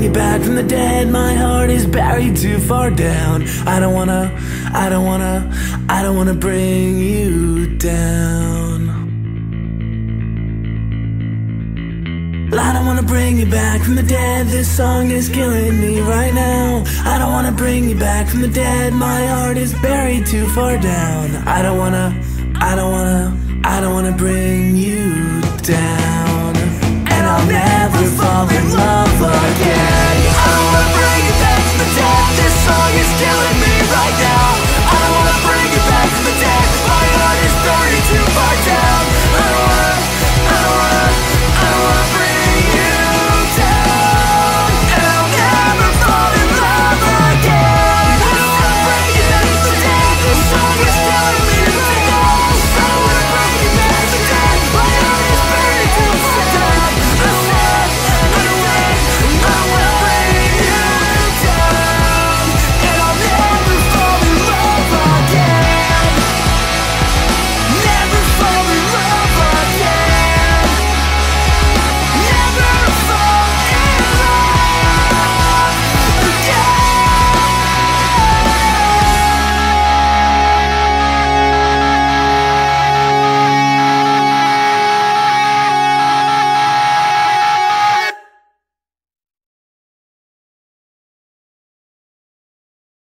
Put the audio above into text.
you back from the dead. My heart is buried too far down. I don't wanna bring you down. I don't wanna bring you back from the dead. This song is killing me right now. I don't wanna bring you back from the dead. My heart is buried too far down. I don't wanna bring you down. And I'll never fall in love again. I don't wanna